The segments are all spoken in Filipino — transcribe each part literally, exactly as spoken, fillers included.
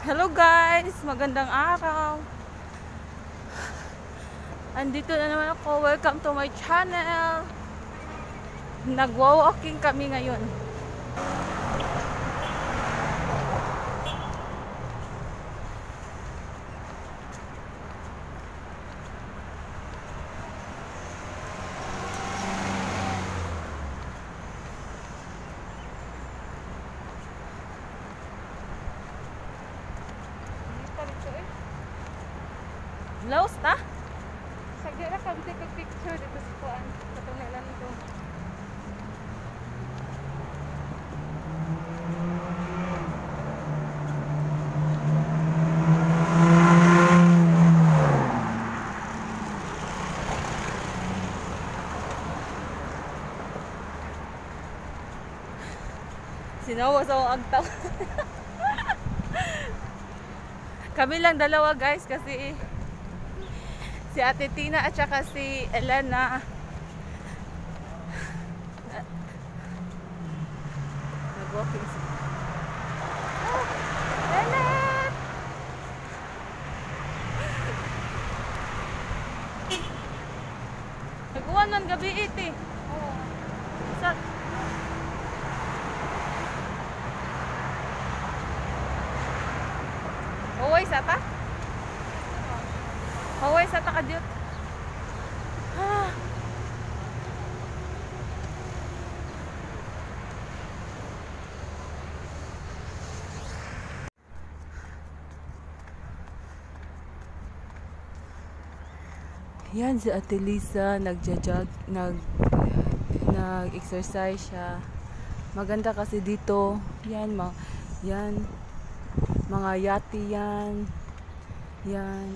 Hello guys! Magandang araw! Andito na naman ako. Welcome to my channel! Nagwa-walking kami ngayon. Laos ta? Sagdi ra kag take a picture dito sa kuan. Katunalan ito. Sinawa sa akong agtaw. Kami lang dalawa guys kasi si Ate Tina at saka si Elena nag-walking sila. Oh, Elena! Nag-uwan man gabi iti. Oo. Sa Huway sa ta? Huway sa ta ka diyot. Ah. Yan si Ate Lisa nagja-jog, nag nag-exercise siya. Maganda kasi dito. Yan, ma yan. Mga yati yan. Yan.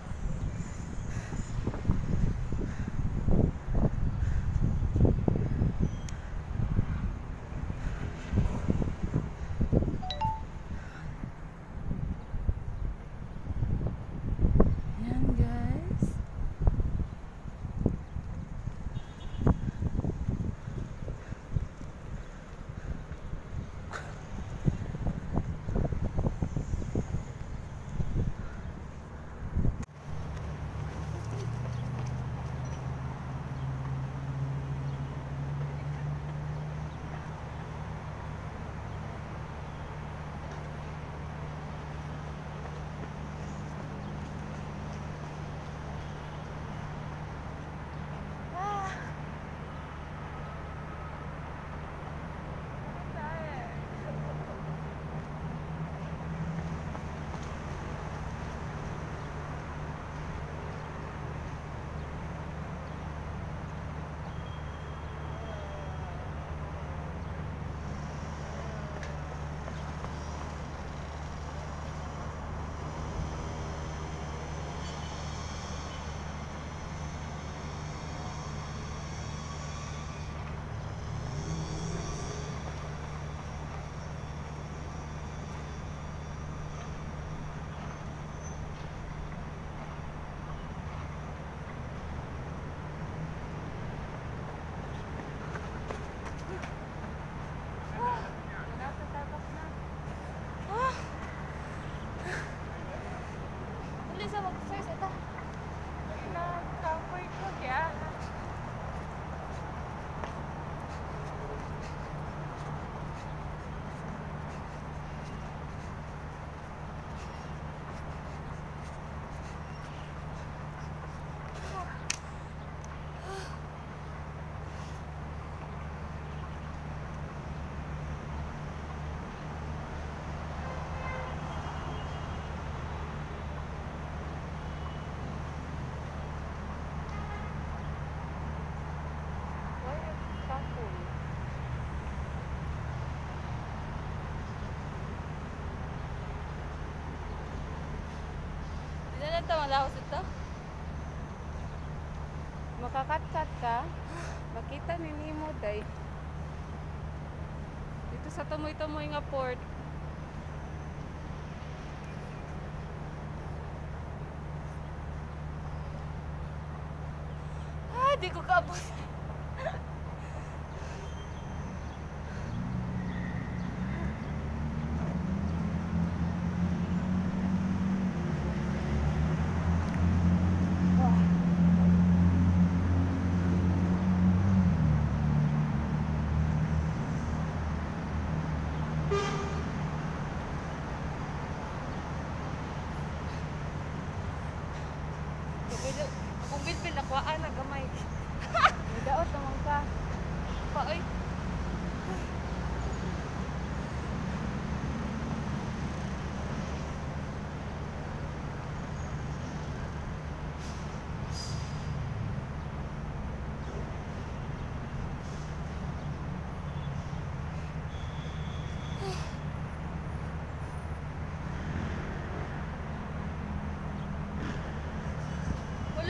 Yan guys. Ito, malahos ito. Makakat-kat ka. Makita ni nimo day. Dito sa tumoy-tumoy nga port. Ah, di ko kaabot.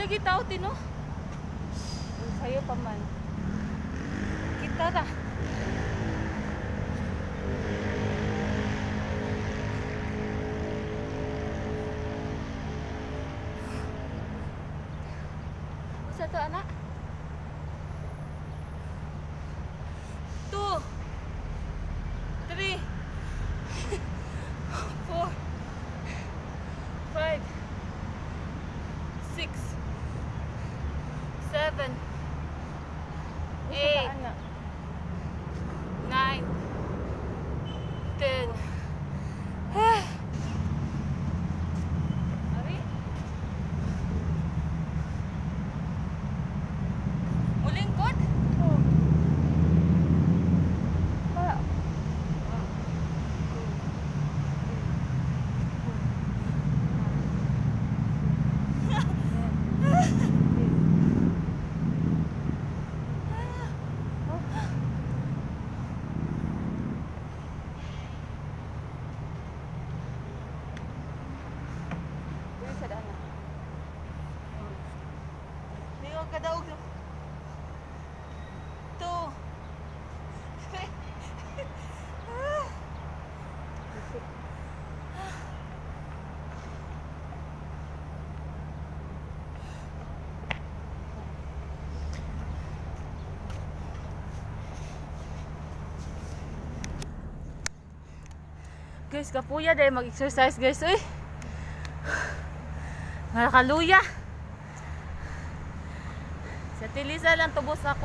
lagi tao tino. Sa'yo pa man. Kita ta. Usa to anak? Two. Three. Four. Five. Six. Seven. Eight. Anak. Nine. Ten. Ah. Ari? Mulingkod? Oh. Para. Dili sa daan. Di ko kadaog. Two. Three. Ah. Guys, kapuya dahil mag-exercise guys, uy. Nakaluya. Sa Tilisa lang tubos ako.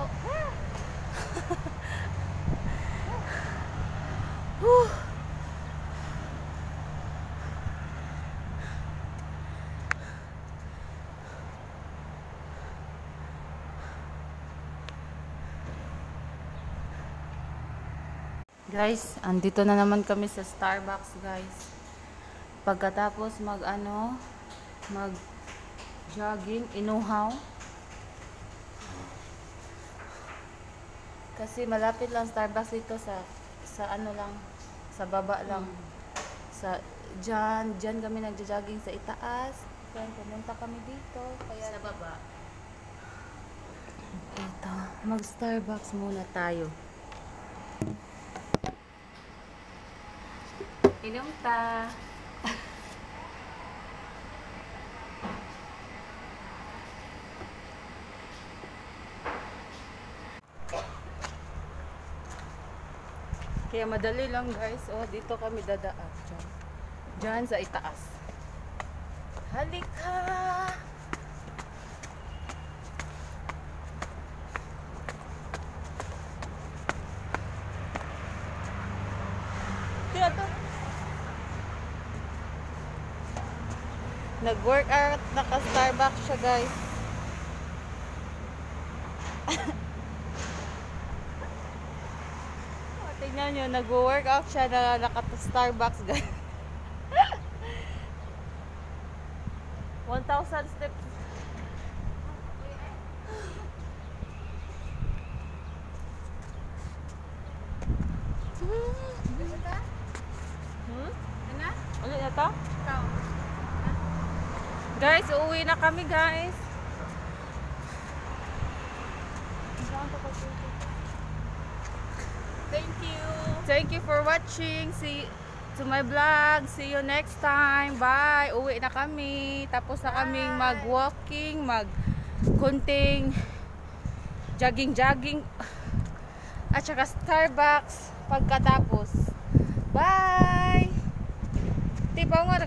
Whew. Guys, andito na naman kami sa Starbucks, guys. Pagkatapos mag ano, mag jogging, inuhaw. Kasi malapit lang Starbucks dito sa sa ano lang, sa baba lang. Sa dyan, dyan kami nagja-jogging sa itaas. Kaya pumunta kami dito. Kaya sa baba. Ito, mag Starbucks muna tayo. Inom ta. Kaya madali lang guys. Oh, dito kami dadaan. Diyan. Diyan sa itaas. Halika! Tira to. Nag-workout, naka-Starbucks siya guys. Oh, tingnan nyo, nag-workout siya na naka-Starbucks guys. one thousand steps. Hmm? Ana? Ulit na to? Ikaw. Guys, uuwi na kami guys. Thank you. Thank you for watching. See to my vlog. See you next time. Bye. Uwi na kami. Tapos na kaming mag-walking, mag-kunting jogging-jogging at saka Starbucks pagkatapos. Bye. Tipaw nga